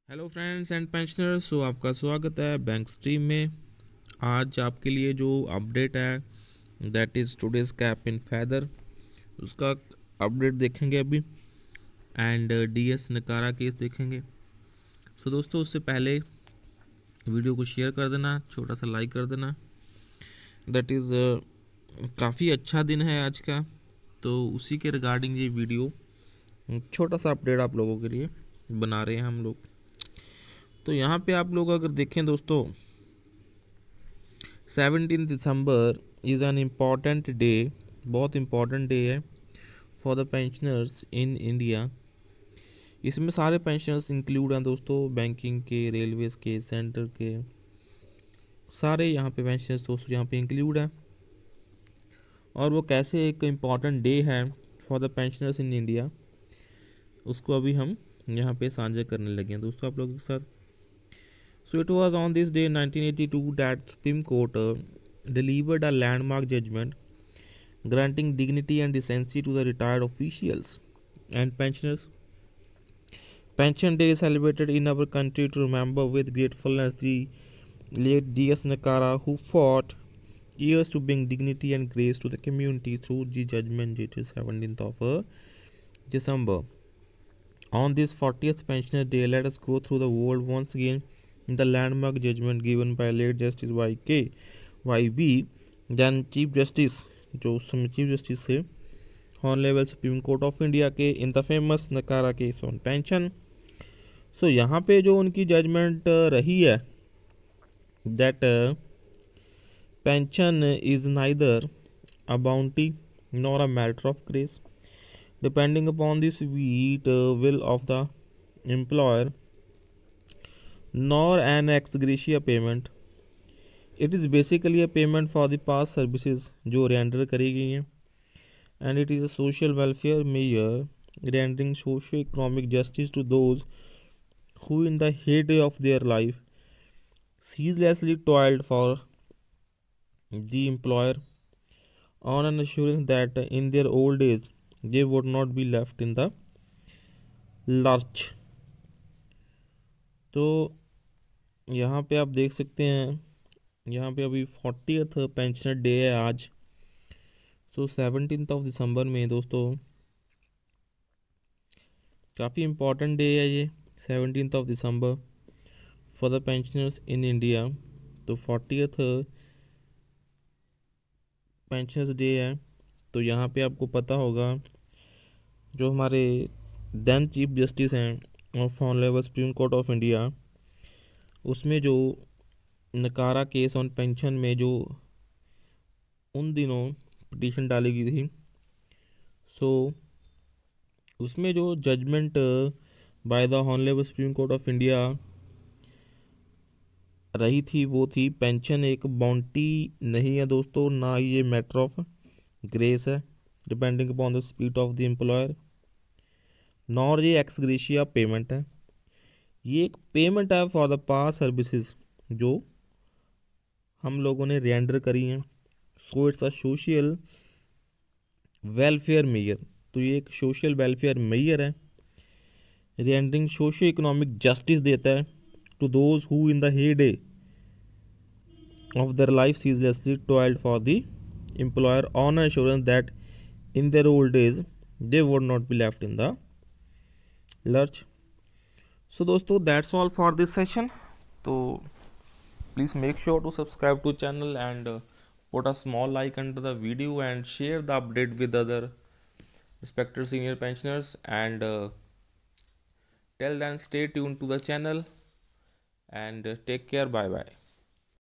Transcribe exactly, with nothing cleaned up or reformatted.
Hello friends and pensioners. So आपका स्वागत है बैंक स्ट्रीम में। आज आपके लिए जो अपडेट है that is today's cap in feather, उसका अपडेट देखेंगे अभी, एंड डीएस नकारा केस देखेंगे। सो दोस्तों, उससे पहले वीडियो को शेयर कर देना, छोटा सा लाइक कर देना। दैट इज़ काफ़ी अच्छा दिन है आज का, तो उसी के रिगार्डिंग ये वीडियो छोटा सा अपडेट आप लोगों के लिए बना रहे हैं हम लोग। तो यहाँ पे आप लोग अगर देखें दोस्तों, seventeen December is an important day, बहुत इम्पॉर्टेंट डे है for the pensioners in India. इसमें सारे पेंशनर्स इंक्लूड हैं दोस्तों, बैंकिंग के, रेलवेज़ के, सेंटर के, सारे यहाँ पे पेंशनर्स दोस्तों यहाँ पे इंक्लूड हैं। और वो कैसे एक इम्पॉर्टेंट डे है for the pensioners in India, उसको अभी हम यहाँ पे साझा करने लगे हैं दोस्तों आप लोगों के साथ। So it was on this day nineteen eighty-two that Supreme Court uh, delivered a landmark judgment granting dignity and decency to the retired officials and pensioners. Pension Day is celebrated in our country to remember with gratefulness the late D S Nakara, who fought years to bring dignity and grace to the community through the judgment dated seventeenth of uh, December. On this fortieth Pensioner Day, let us go through the world once again in the landmark judgment given by late Justice Y K Y B, then Chief Justice, जो उस समय chief justice थे honourable supreme court of India के, in the famous Nakara case on pension. So यहाँ पे जो उनकी judgement रही है that pension is neither a bounty nor a matter of grace depending upon the sweet will of the employer nor an ex gratia payment. It is basically a payment for the past services जो render करी गई हैं, and it is a social welfare measure rendering socio-economic justice to those who in the heyday of their life ceaselessly toiled for the employer on an assurance that in their old age they would not be left in the lurch. तो यहाँ पे आप देख सकते हैं, यहाँ पे अभी फोर्टियथ पेंशनर डे है आज। सो सेवनटीन ऑफ दिसंबर में दोस्तों काफ़ी इम्पोर्टेंट डे है ये, seventeen of December for the pensioners in India. तो फोर्टियथ पेंशनर्स डे है। तो यहाँ पे आपको पता होगा जो हमारे देन चीफ जस्टिस हैं of honourable supreme court of India, उसमें जो नकारा केस ऑन पेंशन में जो उन दिनों पिटीशन डाली गई थी, सो उसमें जो judgement by the honourable supreme court of India रही थी वो थी पेंशन एक बाउंटी नहीं है दोस्तों, ना ही ये मैटर ऑफ ग्रेस है depending upon the speed of the employer, nor ये एक्स ग्रेशिया पेमेंट है। ये एक पेमेंट है फॉर द पास सर्विसेज जो हम लोगों ने रेंडर करी हैं। So it's a social welfare measure. तो ये एक सोशल वेलफेयर मेजर है, रेंडरिंग सोशो इकोनॉमिक जस्टिस देता है to those who in the heyday of their life ceaselessly toiled for the employer on assurance that in their old age they would not be left in the lurch. So दोस्तों, that's all for this session. तो please make sure to subscribe to channel and uh, put a small like under the video and share the update with other respected senior pensioners, and uh, till then stay tuned to the channel and uh, take care. Bye bye.